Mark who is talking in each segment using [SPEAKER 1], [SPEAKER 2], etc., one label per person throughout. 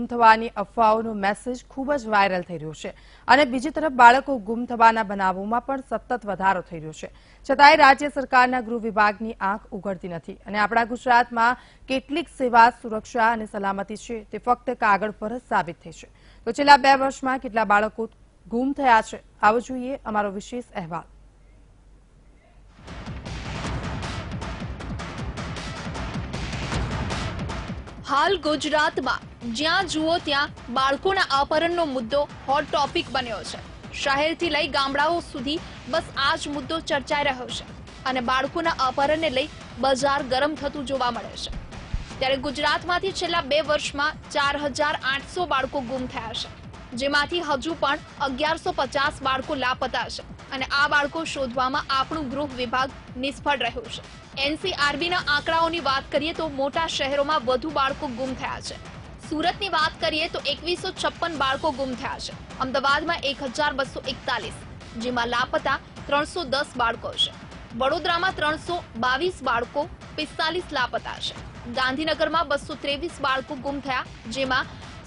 [SPEAKER 1] થવાની અફવાઓનો મેસેજ ખૂબ જ વાયરલ થઈ રહ્યો છે અને બીજી તરફ બાળકો ગુમ થવાના બનાવોમાં પણ સતત વધારો થઈ રહ્યો છે। છતાંય રાજ્ય સરકારના ગૃહ વિભાગની આંખ ઉઘડતી નથી અને આપણા ગુજરાતમાં કેટલીક સેવા, સુરક્ષા અને સલામતી છે તે ફક્ત કાગળ પર જ સાબિત થઈ છે। તો છેલ્લા 2 વર્ષમાં કેટલા બાળકો ગુમ થયા છે, આવો જોઈએ અમારો વિશેષ અહેવાલ।
[SPEAKER 2] हाल गुजरात में ज्यां जुओ त्यां बाळकोना अपहरणनो मुद्दो हॉट टॉपिक बन्यो छे। शहेरथी लई गामडाओ सुधी बस आ ज मुद्दो चर्चाई रह्यो छे अने बाळकोना अपहरणने लई बजार गरम थतुं जोवा मळे छे। त्यारे गुजरातमांथी छेल्ला 2 वर्षमां 4800 बाळको गुम थया छे, जेमांथी हजू पण 1150 बाळको लापता छे अने आ बाळको शोधवामां आपणुं गृह विभाग निष्फळ रह्युं छे। एनसीआरबीना आंकड़ाओनी बात करीए तो मोटा शहेरोमां वधु बाळको गुम थया छे। सूरतनी बात करीए तो 2156 बाळको गुम थया छे। अमदावादमां 1241, जेमां लापता 310 बाळको छे। वडोदरामां 322 बाळको, 45 लापता छे। गांधीनगरमां 223 बाळको गुम थया, जेमां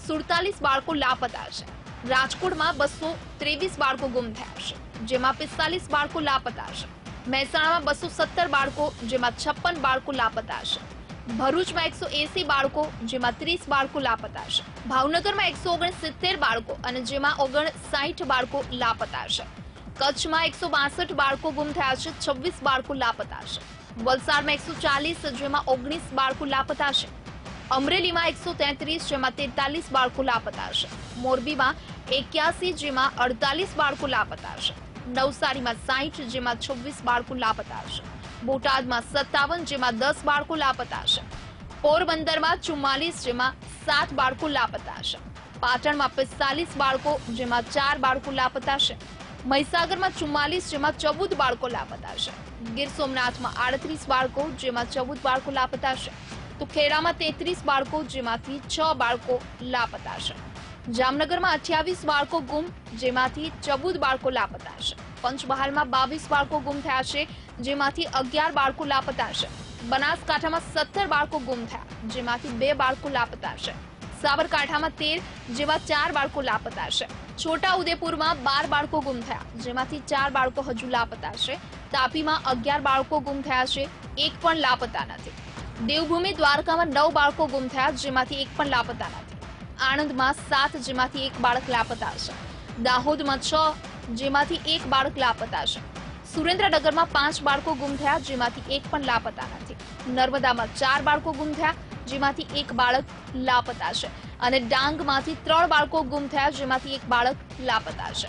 [SPEAKER 2] 47 बाळको लापता छे। राजकोटमां 223 बाळको गुम थया छे, जेमां 45 बाळको लापता छे। મહેસાણામાં 217 બાળકો, જેમાં 56 બાળકો લાપતા છે। ભરૂચમાં 180 બાળકો, જેમાં 30 બાળકો લાપતા છે। ભાવનગરમાં 169 બાળકો અને જેમાં 59 બાળકો લાપતા છે। કચ્છમાં 162 બાળકો ગુમ થયા છે, 26 બાળકો લાપતા છે। વલસાડમાં 140, જેમાં 19 બાળકો લાપતા છે। અમરેલીમાં 133, જેમાં 43 બાળકો લાપતા છે। મોરબીમાં 81, જેમાં 48 બાળકો લાપતા છે। નવસારીમાં 60, જેમાં 26 બાળકો લાપતા છે। બોટાદમાં 57, જેમાં 10 બાળકો લાપતા છે। પોરબંદરમાં 44, જેમાં 7 બાળકો લાપતા છે। પાટણમાં 45 બાળકો, જેમાં 4 બાળકો લાપતા છે। મહીસાગરમાં 44, જેમાં 14 બાળકો લાપતા છે। ગીર સોમનાથમાં 38 બાળકો, જેમાં 14 બાળકો લાપતા છે। તો ખેડામાં 33 બાળકો, જેમાંથી 6 બાળકો લાપતા છે। જામનગરમાં 28 બાળકો ગુમ, જેમાંથી 14 બાળકો લાપતા છે। પંચમહાલમાં 22 બાળકો ગુમ થયા છે, જેમાંથી 11 બાળકો લાપતા છે। બનાસકાંઠામાં 17 બાળકો ગુમ થયા, જેમાંથી 2 બાળકો લાપતા છે। સાબરકાંઠામાં 13, જેમાં 4 બાળકો લાપતા છે। છોટા ઉદેપુરમાં 12 બાળકો ગુમ થયા, જેમાંથી 4 બાળકો હજુ લાપતા છે। તાપીમાં 11 બાળકો ગુમ થયા છે, એક પણ લાપતા નથી। દેવભૂમિ દ્વારકામાં 9 બાળકો ગુમ થયા, જેમાંથી એક પણ લાપતા નથી। આણંદમાં 7, જેમાંથી 1 બાળક લાપતા છે। દાહોદમાં 6, જેમાંથી 1 બાળક લાપતા છે। સુરેન્દ્રનગરમાં 5 બાળકો ગુમ થયા, જેમાંથી 1 પણ લાપતા નથી। નર્મદામાં 4 બાળકો ગુમ થયા, જેમાંથી 1 બાળક લાપતા છે અને ડાંગમાંથી 3 બાળકો ગુમ થયા, જેમાંથી 1 બાળક લાપતા છે।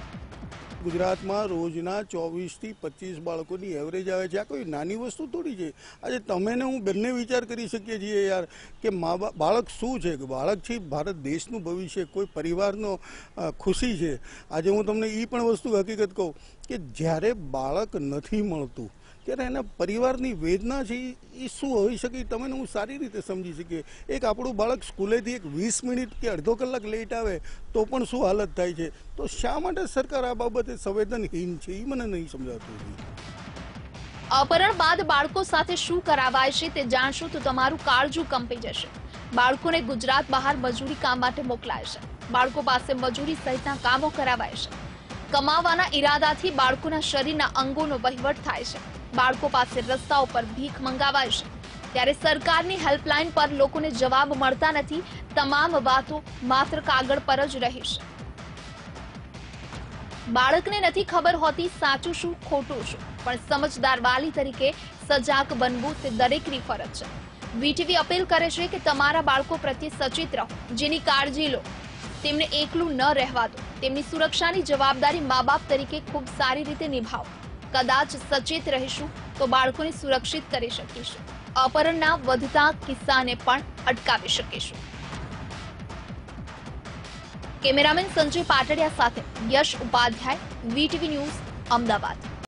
[SPEAKER 3] ગુજરાતમાં રોજના 24 થી 25 બાળકોની એવરેજ આવે છે। આ કોઈ નાની વસ્તુ થોડી છે। આજે તમે ને હું બંને વિચાર કરી શકીએ છીએ યાર કે બાળક શું છે, બાળક છે ભારત દેશનું ભવિષ્ય, કોઈ પરિવારનો ખુશી છે। આજે હું તમને એ પણ વસ્તુ હકીકત કહું કે જ્યારે બાળક નથી મળતું ત્યારે એના પરિવારની વેદના છે એ શું હોઈ શકે, તમે હું સારી રીતે સમજી શકીએ। એક આપણું બાળક સ્કૂલેથી એક 20 મિનિટ કે અડધો કલાક લેટ આવે તો પણ શું હાલત થાય છે। તો શા માટે સરકાર આ બાબતે સંવેદનહીન છે એ મને નહીં સમજાતું।
[SPEAKER 2] અપહરણ બાદ બાળકો સાથે શું કરાવાય છે તે જાણશો તો તમારું કાળજું કંપી જશે। બાળકોને ગુજરાત બહાર મજૂરી કામ માટે મોકલાય છે। બાળકો પાસે મજૂરી સહિતના કામો કરાવાય છે। કમાવાના ઈરાદાથી બાળકોના શરીરના અંગોનો વહીવટ થાય છે। બાળકો પાસે રસ્તાઓ પર ભીખ મંગાવાય છે, ત્યારે સરકારની હેલ્પલાઇન પર લોકોને જવાબ મળતા નથી। તમામ વાતો માત્ર કાગળ પર જ રહી છે। બાળકને નથી ખબર હોતી સાચું શું ખોટું શું, પણ સમજદાર વાલી તરીકે સજાગ બનવું તે દરેકની ફરજ છે। વીટીવી અપીલ કરે છે કે તમારા બાળકો પ્રત્યે સચેત રહો, જેની કાળજી લો, તેમને એકલું ન રહેવા દો, તેમની સુરક્ષાની જવાબદારી મા બાપ તરીકે ખૂબ સારી રીતે નિભાવો। કદાચ સચેત રહીશું તો બાળકોને સુરક્ષિત કરી શકીશું, અપહરણના વધતા કિસ્સાને પણ અટકાવી શકીશું। કેમેરામેન સંજય પાટડિયા સાથે યશ ઉપાધ્યાય, વીટીવી ન્યૂઝ, અમદાવાદ।